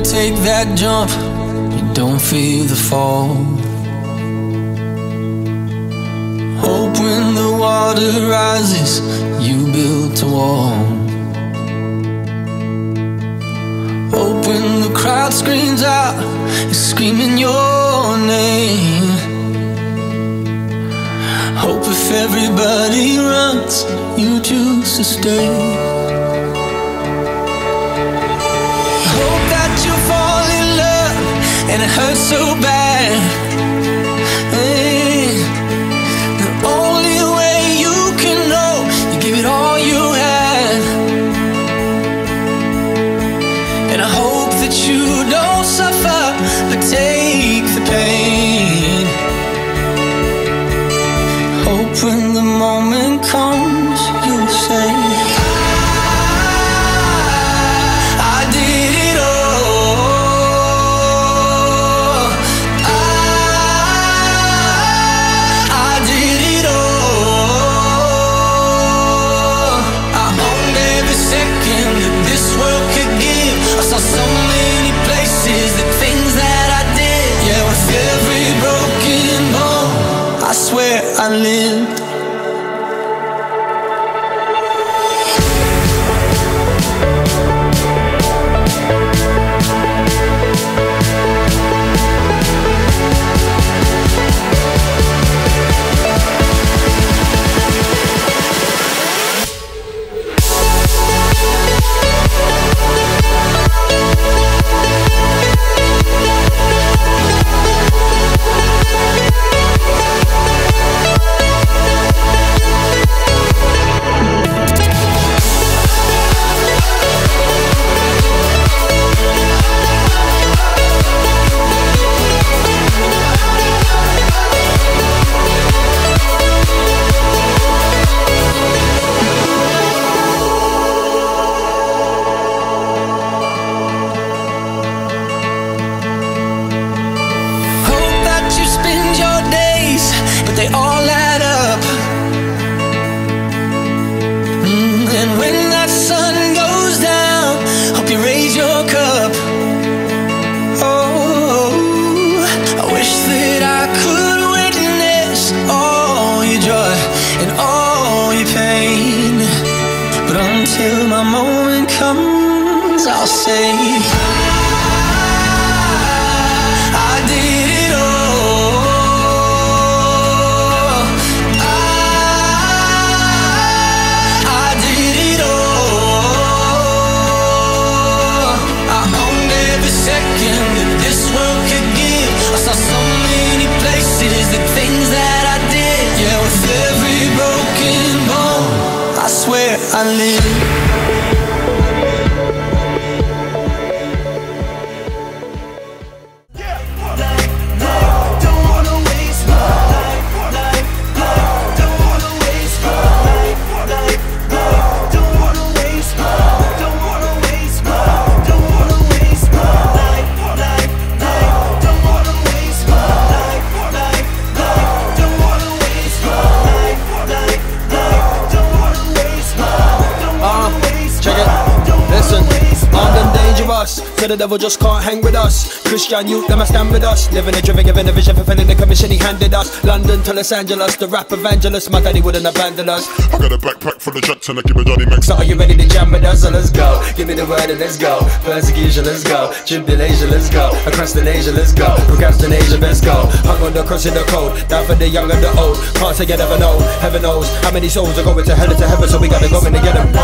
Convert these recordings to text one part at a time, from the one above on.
take that jump, you don't fear the fall. Hope when the water rises, you built a wall. Hope when the crowd screams out, you're screaming your name. Hope if everybody runs, you choose to stay. Hope that you fall in love and it hurts so bad. Hey, the only way you can know, you give it all you had. And I hope that you don't suffer, but take the pain. Hope when the moment comes, you'll say, I did it all. I did it all. I owned every second that this world could give. I saw so many places, the things that I did. Yeah, with every broken bone, I swear I lived. They all add up. And when that sun goes down, hope you raise your cup. Oh, I wish that I could witness all your joy and all your pain. But until my moment comes, I'll say, I did it all. I swear I live. So the devil just can't hang with us. Christian youth, them a stand with us. Living a driven, giving a vision, fulfilling the commission he handed us. London to Los Angeles, the rap evangelist. My daddy wouldn't abandon us. I got a backpack full of Jackson, I give a Johnny Max. So are you ready to jam with us? So let's go. Give me the word and let's go. Persecution, let's go. Tribulation, let's go. Across the nation, let's go. Procrastination, let's go. Hung on the cross in the cold. Down for the young and the old. Can't say you never know. Heaven knows how many souls are going to hell and to heaven. So we gotta go in to get them.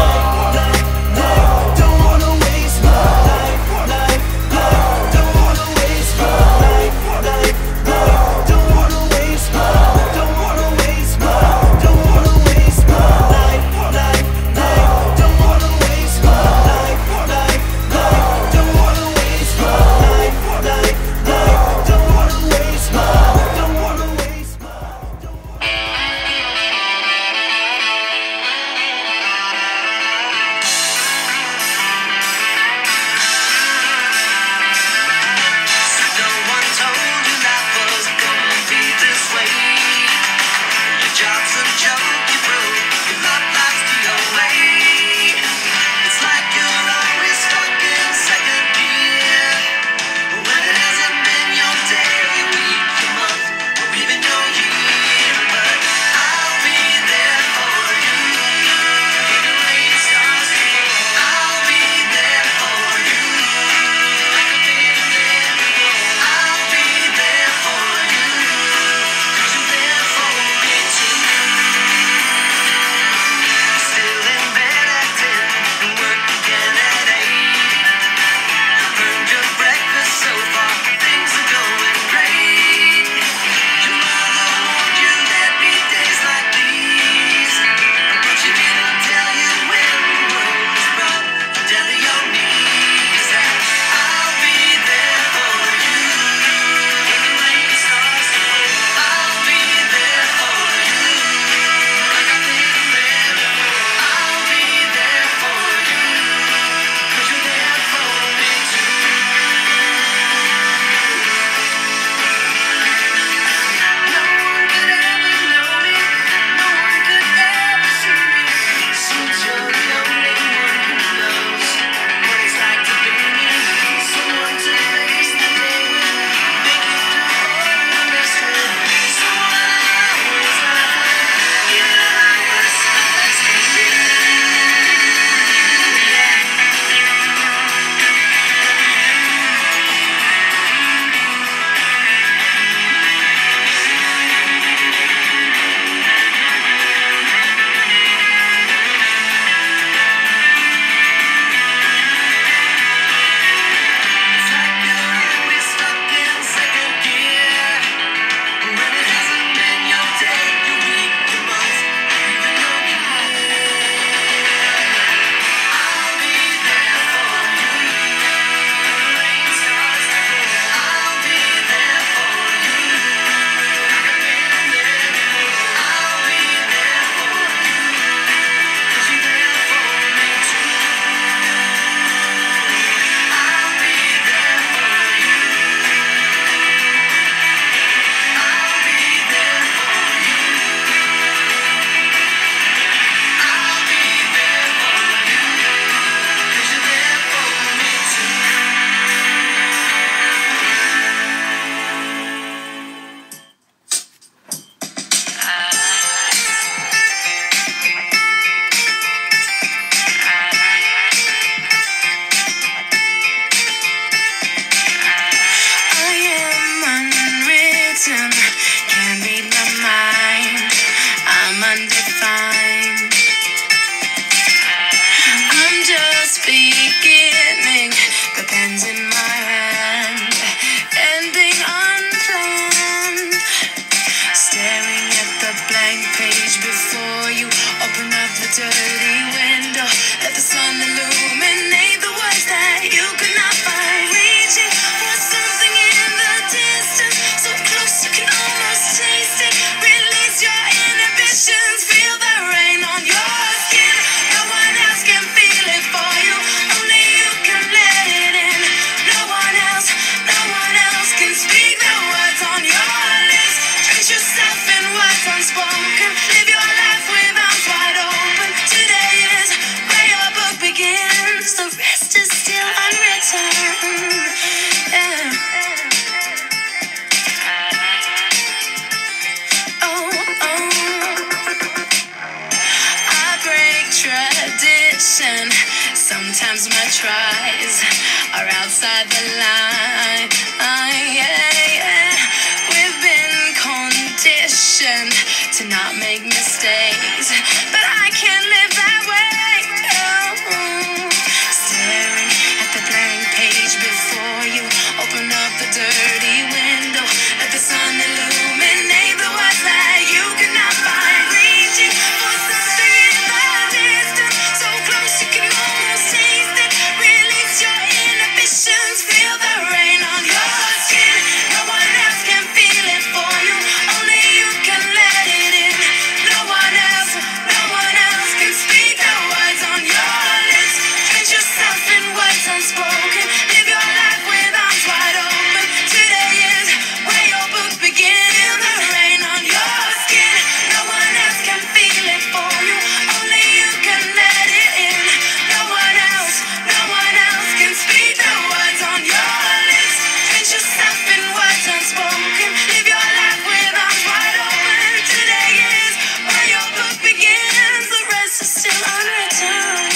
tries are outside the line. Yeah. We've been conditioned to not make mistakes, but I can't live that way. Oh. Staring at the blank page before you, open up the dirty window, let the sun illuminate the words that you cannot find. Reaching for something in the distance, so close you can almost taste it. Release your inhibitions, feel the rain on your skin. No one else can feel it for you, only you can let it in. No one else can speak the words on your lips. Drench yourself in words unspoken, live your life with arms wide open. Today is where your book begins. Feel the rain on your skin. No one else can feel it for you, only you can let it in. No one else can speak the words on your lips. Drench yourself in words unspoken, live your life with arms wide open. Today is where your book begins, the rest is still unwritten.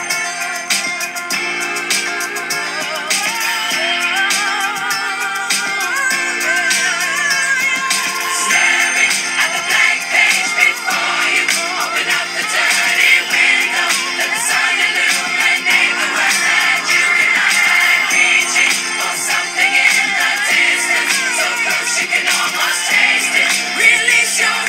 Staring at the blank page before you, open up the dirty window, let the sun illuminate the words that you cannot find. Reaching for something in the distance, so close you can almost taste it. Release your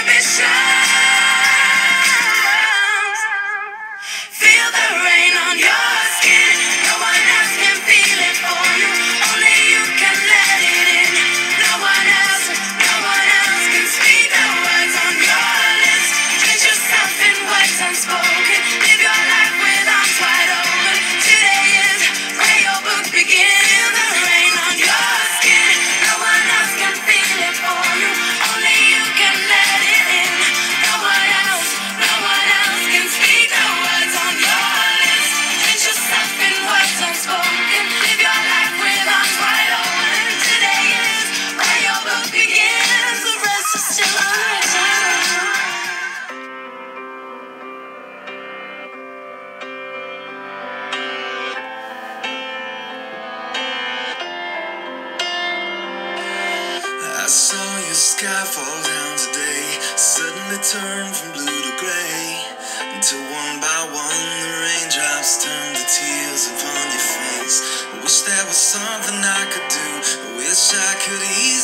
inhibitions. Feel the rain on your skin. No one else can feel it for you, only you can let it in. No one else can speak the words on your lips. Drench yourself in words unspoken, live your life with arms wide open. Today is where your book begins. Feel the rain on your skin. No one else can feel it for you, only you can let it in. No one else can speak the words on your lips. Drench yourself in words unspoken, live your life with arms wide open. Today is where your book begins, the rest is still unwritten. I saw your sky fall down today, suddenly turned from blue to gray, until one by one the raindrops turned to tears upon your face. I wish there was something I could do, I wish I could ease